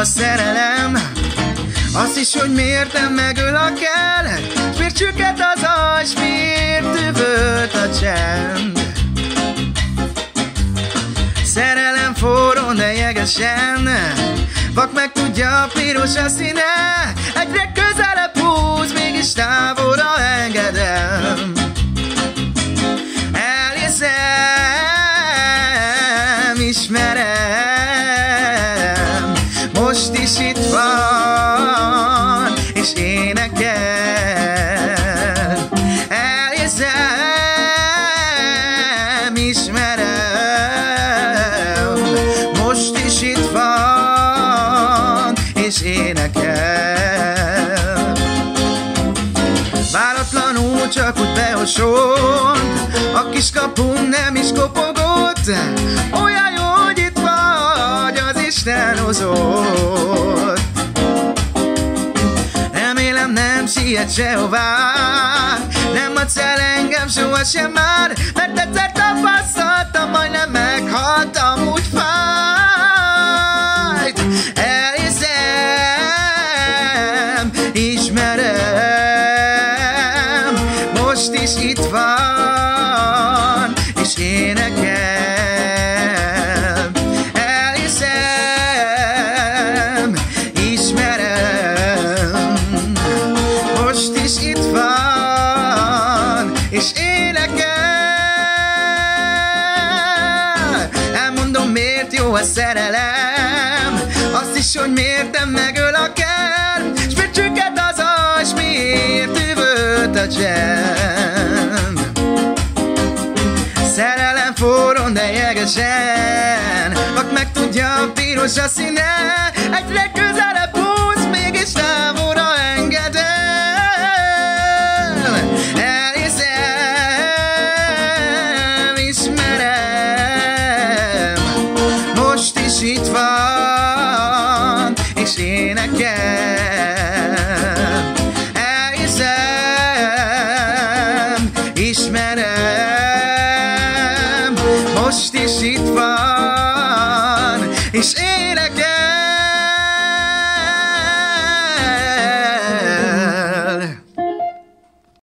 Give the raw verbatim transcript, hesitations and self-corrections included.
a szerelem, azt is, hogy miért nem megöl a kell, s miért csüket az ajs, miért üvölt a csend. Szerelem forró, de jegesen, vak meg tudja, piros a színe, egyre közelebb húz, mégis távolra engedem. Elhiszem, ismerem, most is itt van, és énekel. Elhiszem, ismerem, most is itt van, és énekel. Váratlanul csak úgy beosont, a kiskapun nem is kopogott, olyan jó, hogy itt vagy, az Isten hozott. Remélem nem siet sehová, nem adsz el engem sohasem már, mert egyszer tapasztaltam, majdnem meghaltam, úgy fájt. Elhiszem, ismerem, most is itt van, és énekel. Elhiszem, ismerem, most is itt van, és énekel. Elmondom, miért jó a szerelem, azt is, hogy miért nem megöl a kell, s miért csüket az ajs, miért üvölt a csend. Szerelem forró, de jegesen, vak meg tudja, piros a színe, egyre közelebb húz, mégis távolra engedem. Elhiszem, ismerem, most is itt van, és énekel. Elhiszem, ismerem, most is itt van, és